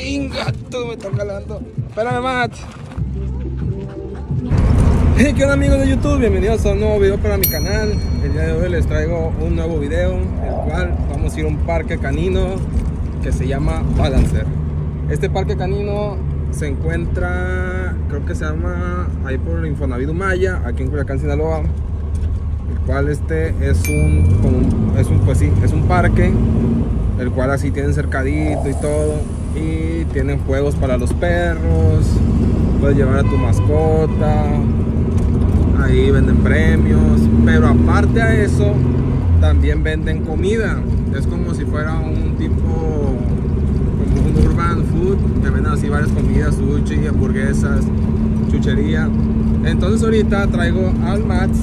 Ingato, me está jalando. Espérame, Matt. Hey, ¿qué onda, amigos de YouTube? Bienvenidos a un nuevo video para mi canal. El día de hoy les traigo un nuevo video, el cual vamos a ir a un parque canino que se llama Balancer. Este parque canino se encuentra, creo que se llama ahí por Infonavit Maya, aquí en Culiacán, Sinaloa. El cual es un parque, el cual así tienen cercadito y todo, y tienen juegos para los perros, puedes llevar a tu mascota, ahí venden premios, pero aparte a eso también venden comida. Es como si fuera un tipo, como un urban food, que venden así varias comidas, sushi, hamburguesas, chuchería. Entonces ahorita traigo al Mats,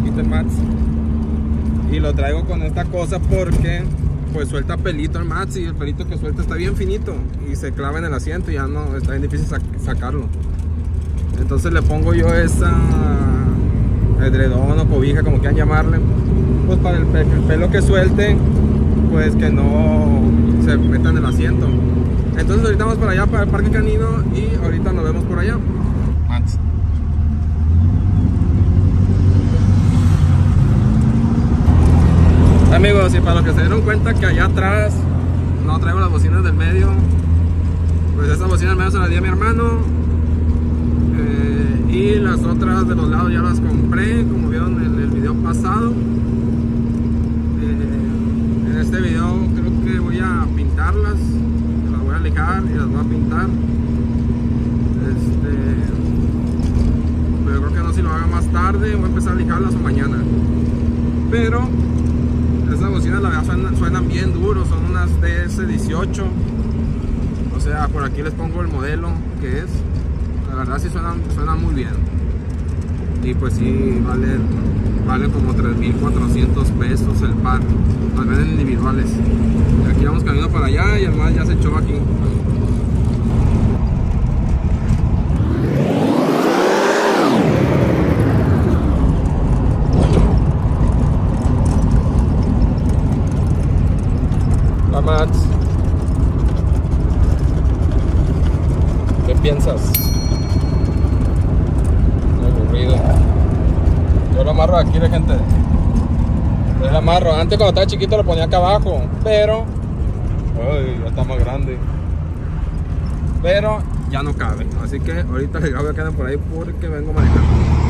y lo traigo con esta cosa porque pues suelta pelito el Mats, y el pelito que suelta está bien finito y se clava en el asiento y ya no, está bien difícil sacarlo. Entonces le pongo yo esa edredón o cobija, como quieran llamarle, pues para el pelo que suelte, pues que no se meta en el asiento. Entonces ahorita vamos para allá, para el parque canino, y ahorita nos vemos por allá. Mats. Amigos, y para los que se dieron cuenta que allá atrás no traigo las bocinas del medio, pues estas bocinas del medio se las di a mi hermano, y las otras de los lados ya las compré, como vieron en el video pasado. En este video creo que voy a pintarlas, las voy a lijar y las voy a pintar. Pero creo que no, si lo haga más tarde, voy a empezar a lijarlas o mañana. Pero estas bocinas la verdad suenan bien duros, son unas DS18. O sea, por aquí les pongo el modelo que es. La verdad sí suenan muy bien. Y pues sí, vale como 3,400 pesos el par. Las venden individuales. Y aquí vamos camino para allá y el Mats ya se echó aquí. Mats, ¿qué piensas? Aburrido. Yo lo amarro aquí, la gente. Yo lo amarro. Antes, cuando estaba chiquito, lo ponía acá abajo, pero ya está más grande. Pero ya no cabe. Así que ahorita les voy a quedar por ahí porque vengo manejando.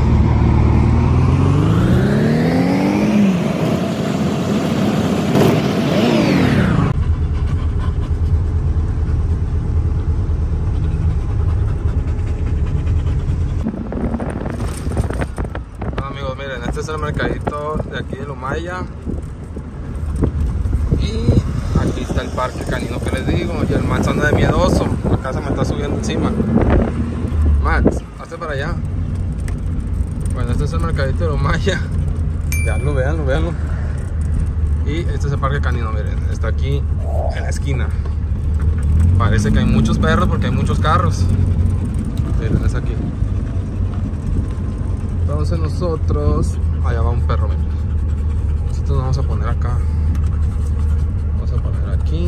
Este es el mercadito de aquí de Lumaya, y aquí está el parque canino que les digo. Y el Mats anda de miedoso, la casa me está subiendo encima. Mats, hazte para allá. Bueno, este es el mercadito de Lumaya. Veanlo. Y este es el parque canino, miren, está aquí en la esquina. Parece que hay muchos perros porque hay muchos carros. Miren, es aquí. Entonces nosotros, allá va un perro, miren. Nosotros nos vamos a poner acá. Vamos a poner aquí.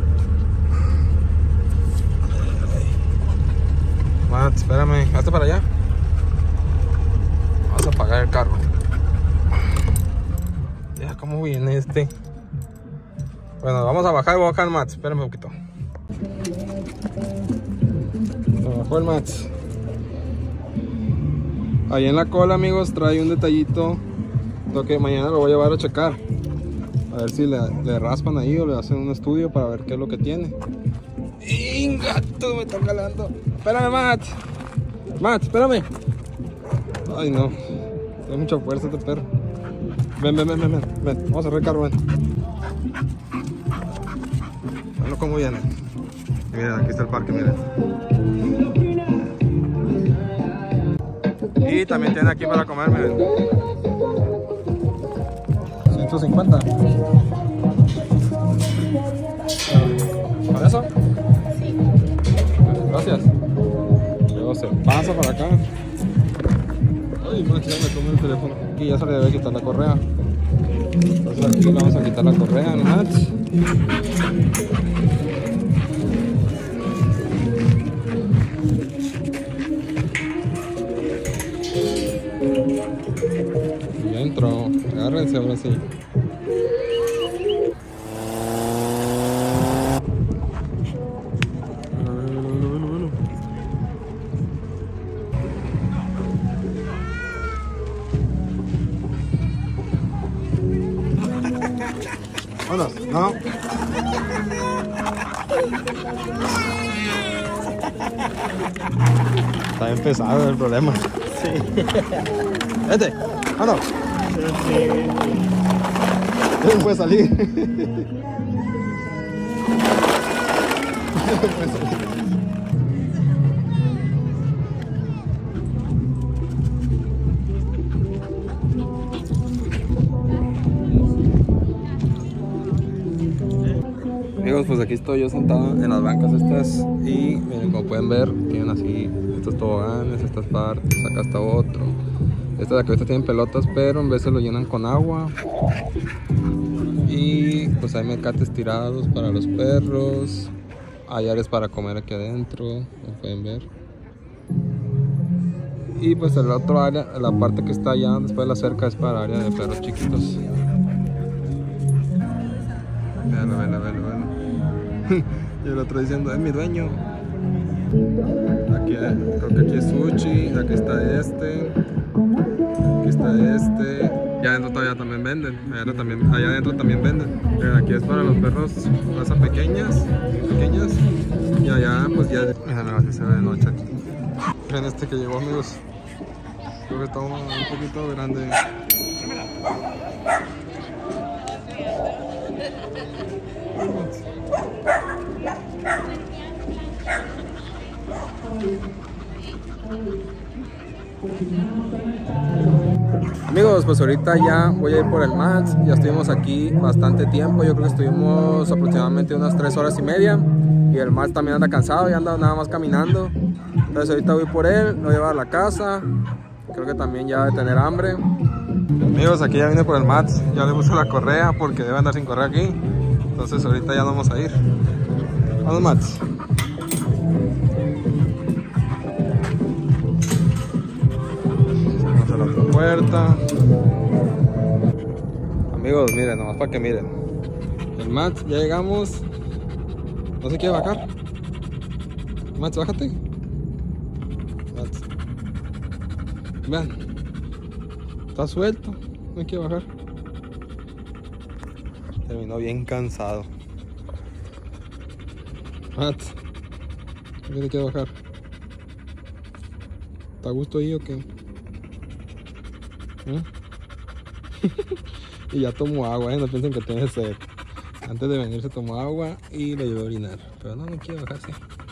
Mats, espérame, hazte para allá. Vamos a apagar el carro. Ya, ¿cómo viene este? Bueno, vamos a bajar, voy a bajar el Mats, espérame un poquito. Se bajó el Mats. Ahí en la cola, amigos, trae un detallito, lo que mañana lo voy a llevar a checar, a ver si le raspan ahí o le hacen un estudio para ver qué es lo que tiene. Ingato, me está jalando. Espérame, Mats. Mats, espérame. Ay, no, tiene mucha fuerza este perro. Ven, vamos a cerrar el carro, ven. Veanlo cómo viene. Miren, aquí está el parque, miren. Y también tiene aquí para comer, miren. 150. ¿Con eso? Sí. Gracias. Luego se pasa para acá. Ay, más ya me tomé el teléfono. Aquí ya se le debe quitar la correa. Entonces aquí le vamos a quitar la correa, ¿no? otro. Agárrense ahora sí. Vámonos, no. Está bien pesado el problema. Sí. Vete, vámonos. No puede salir. No puede salir. Amigos, pues aquí estoy yo sentado en las bancas estas y miren, como pueden ver, tienen así estos toboganes, estas partes, acá está otro. Estas de acá tienen pelotas, pero en veces lo llenan con agua. Y pues hay mecates tirados para los perros. Hay áreas para comer aquí adentro, como pueden ver. Y pues el otro área, la parte que está allá después de la cerca, es para área de perros chiquitos. Véanlo. Y el otro diciendo, es mi dueño. Aquí, creo que aquí es Sushi, aquí está este. Aquí está este. Ya adentro todavía también venden. Allá adentro también venden. Pero aquí es para los perros raza pequeñas. Y allá pues ya. Miren, así se ve de noche aquí. Miren este que llegó, amigos. Creo que está un poquito grande. Amigos, pues ahorita ya voy a ir por el Max. Ya estuvimos aquí bastante tiempo. Yo creo que estuvimos aproximadamente unas 3 horas y media. Y el Max también anda cansado y anda nada más caminando. Entonces ahorita voy por él, lo llevo a la casa. Creo que también ya debe tener hambre. Amigos, aquí ya vine por el Max. Ya le puse la correa porque debe andar sin correa aquí. Entonces ahorita ya vamos a ir. Vamos, Max. Vamos a la otra puerta. Amigos, miren, nomás para que miren. El Max, ya llegamos. No se quiere bajar. Max, bájate. Max. Vean. Está suelto. No quiere bajar. Terminó bien cansado. Max. ¿Por qué te quiere bajar? ¿Está a gusto ahí o qué? ¿Eh? Y ya tomó agua, no piensen que tiene sed. Antes de venir se tomó agua y le llevó a orinar. Pero no quiere bajarse.